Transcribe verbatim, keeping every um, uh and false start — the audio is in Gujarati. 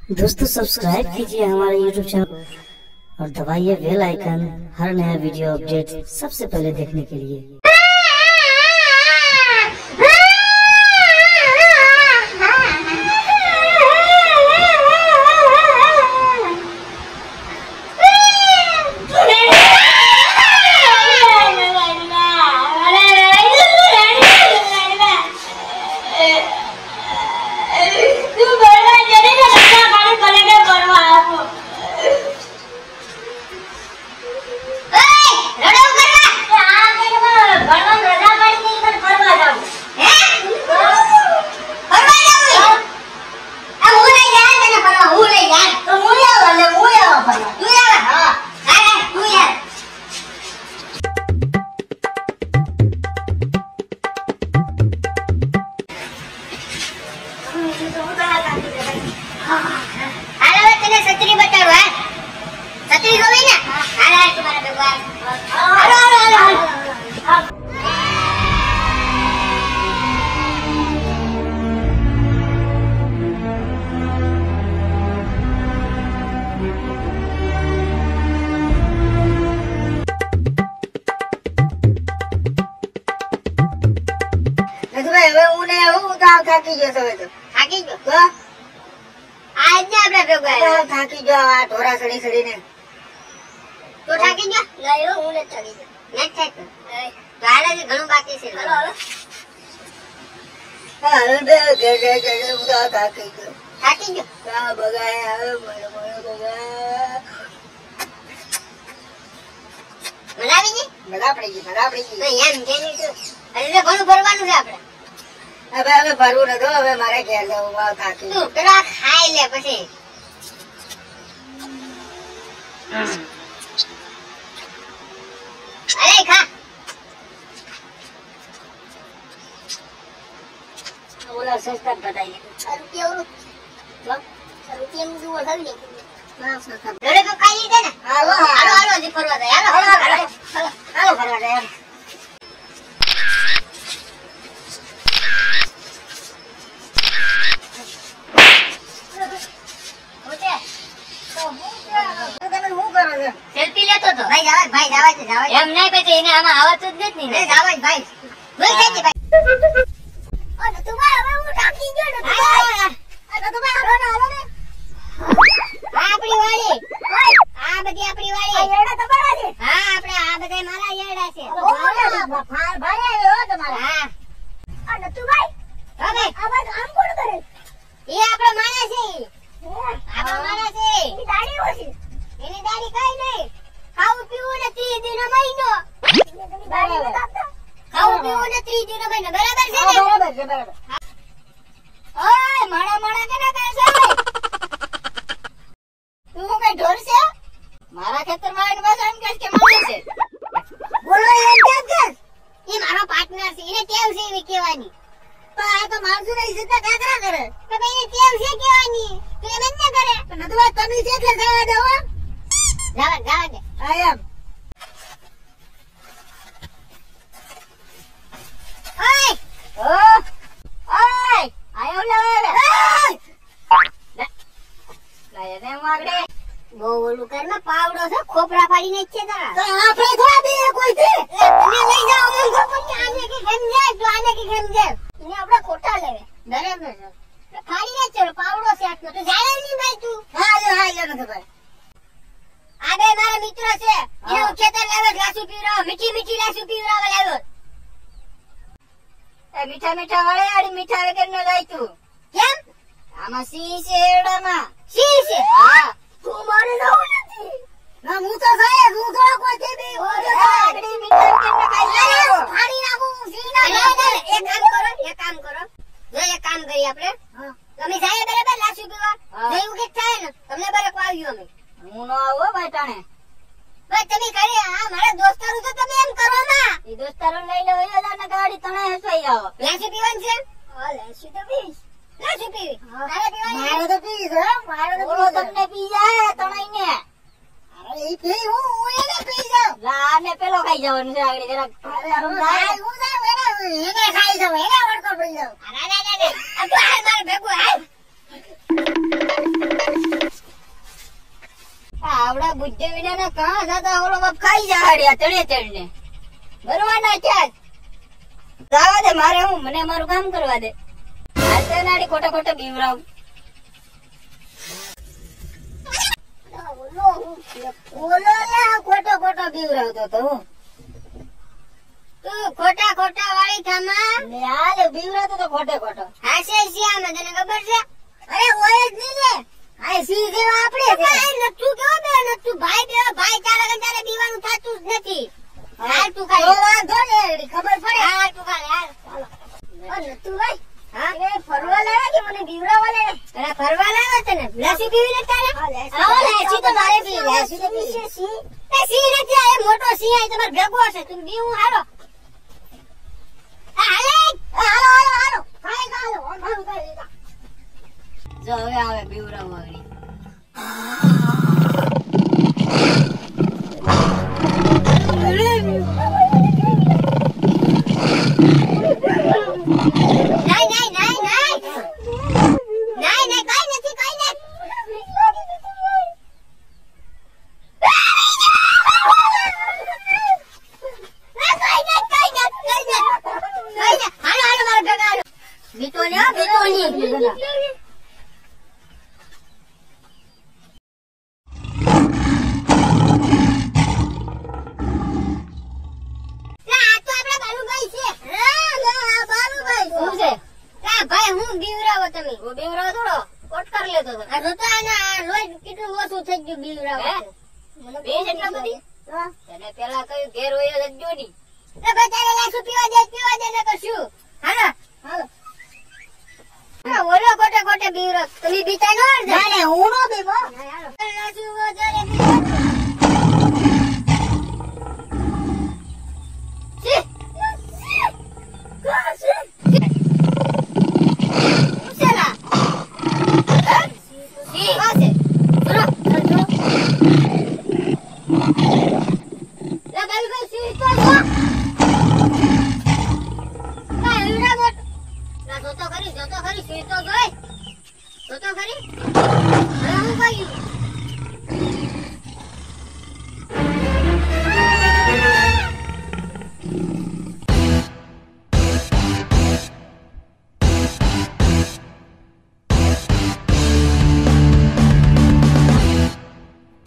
दोस्तों सब्सक्राइब कीजिए हमारे यूट्यूब चैनल और दबाइए बेल आइकन हर नया वीडियो अपडेट सबसे पहले देखने के लिए। થાકી ગયો તમે તો થાકી ગયો તો આજ ને આપણે ભેગા થાકી ગયો આ ઢોરા સડી સડીને તો થાકી ગયો લાયો હું ને થાકી ગયો ને થાકી તો હાલે છે ઘણું બાકી છે હાલો હાલો હાલો બે કે કે કે ઉદા થાકી ગયો થાકી ગયો કા બગાય આવે મને મને બગાય મલાવી ની મલા પડી ગઈ મલા પડી ગઈ તો એમ કે ની તો અરે ઘણું ભરવાનું છે આપણે હવે હવે ભરવું નતો હવે મારે ઘેર જવું વાવ થાકી તું પેલા ખાઈ લે પછી અરે ખા ઓલા સસ્તા બતાઈ ચાર રૂપિયા ઓલું ચાર રૂપિયા નું જુઓ થાવી લે ના સસ્તા ઘરે તો ખાઈ લીધે ને હાલો હાલો હાલો જી ફરવા જાય હાલો હાલો હાલો ફરવા જાય સેલ્ફી લેતો તો ભાઈ જાવ ભાઈ જાવ છે જાવ એમ નહીં પછી એને આમાં આવતું જ નથી ને જાવ ભાઈ બોલ કેજે ભાઈ ઓ તો તું ભાઈ હવે હું ટાકી ગયો ને આ તો ભાઈ હાલો ને હાલો ને આ આપણી વાડી ઓય આ બધી આપણી વાડી આ એડા તમારા છે હા આપણે આ બધા મારા એડા છે ઓ ફાર ભારે આવ્યો તમારા હા આ નતું ભાઈ હવે આ બસ આમ કોણ કરે એ આપણો માણસ છે આપણો માણસ છે એની દાઢી ઓછી એની દાઢી કાઈ નહીં ખાવું પીવું ને ત્રીસ દિન મહિનો ખાવું પીવું ને ત્રીસ દિન મહિનો બરાબર છે ને બરાબર છે બરાબર ઓય માણા માણા કેના કરે છે તું કઈ ઢોર છે મારા ખેતરમાં આવીને બસ એમ કહે કે માણસ છે બોલો એમ કેમ કે એ મારો પાર્ટનર છે એને ટેવ છે એવી કહેવાની તો આ તો માણસો ને ઇજ્જત કાકરા કરે તો ભાઈ ટેવ છે કહેવાની તો એમ જ ન કરે તો નતું વાત તમે છે એટલે જવા દો જાવા જાવા દે આયમ ઓય ઓ ઓય આયો લે લાય ને માગડે બહુ ઓલું કર ને પાવડો છે ખોપરા ફાડીને છે તારા તો આપણે થોડા બે કોઈ છે તમે લઈ જાઓ મન ગોપન આને કે કેમ જાય તો આને કે કેમ જાય એને આપણે ખોટા લેવે બરાબર છે ફાડીને ચલો પાવડો છે આટલો તો જાય નહીં ભાઈ તું હા લે હા લે ને ભાઈ આ બે મારા મિત્ર છે એને ખેતર લાવ્યો લાસુ પીવરાવ મીઠી મીઠી લાસુ પીવરાવ લાવ્યો એ મીઠા મીઠા વાળે આડી મીઠા વગર ન લાય તું કેમ આમાં સી છે એડામાં સી છે હા તું મારે નવ નથી ના હું તો ખાય હું તો કોઈ દે બે આડી મીઠા વગર ન ખાઈ લે ફાડી નાખું સી ના એક કામ કરો એક કામ કરો જો એક કામ કરી આપણે તમે જાય બરાબર લાસુ પીવા જેવું કે થાય ને તમને બરાબર આવ્યું અમે હું નો આવો બેટાણે ભાઈ તમે કરી આ મારા દોસ્તારો તો તમે એમ કરો ના એ દોસ્તારો લઈ લો એ દાના ગાડી તણે હસવાઈ આવો લાસી પીવાનું છે હા લાસી તો પીસ લાસી પીવી મારે પીવાની મારે તો પીસ હો મારે તો બોલો તમને પી જાય તણે ને અરે એ પી હું હું એને પી જાવ લા ને પેલો ખાઈ જવાનું છે આગળ જરા અરે હું જાય હું જાય એને એને ખાઈ જાવ એને વડકો પી જાવ અરે ના ના ના આ તો હાલ મારે ભેગું હાલ આવડા બુદ્ધિ વિના ના કહાં જાતા ઓલો બાપ ખાઈ જાડ્યા તણે તણે ભરવાના ક્યાં જાવા દે મારે હું મને મારું કામ કરવા દે આતે નાડી ખોટા ખોટા બીવરાવ ઓલો લે ખોટો ખોટો બીવરાવતો તો હું તું ખોટા ખોટા વાળી થામા લે આ લે બીવરાવતો તો ખોટે ખોટો હાશે શિયા મને તને ખબર છે અરે ઓય જ નહીં લે આ સી જેવા આપણે છે નતું કેવો બે નતું ભાઈ બે ભાઈ ચાલે કે તારે બીવાનું થાતું જ નથી હાલ તું ખાલી તો વાંધો ને ખબર પડે હાલ તું ખાલી હાલ ચાલો ઓ નતું ભાઈ હા એ ફરવા લાવ્યા કે મને બીવરાવા લાવ્યા અરે ફરવા લાવ્યા તને લસી પીવી લે તારે આવો લસી તો મારે પી લસી તો પી છે સી એ સી નથી આ મોટો સી આ તમાર ભેગો છે તું બીવું હાલો હાલે હાલો હાલો હાલો ખાઈ ગાલો મારું ખાઈ લીધા જો હવે આવે બીવરાવા વાળી પેલા કયું ઘેર હોય લજો ની પીવા દે પીવા દે ને કશું હાલો હાલો ઓલો કોટે કોટે બીવરો તમે બીતા નો જાણે હું નો બીવો લાસુ વધારે બીવો સી ઉસેલા સી આસે સુરો સુરો લા બેલ બેલ સી તો જો ના એવડા મોટ ના જોતો ખરી જોતો ખરી સી તો ગઈ જોતો ખરી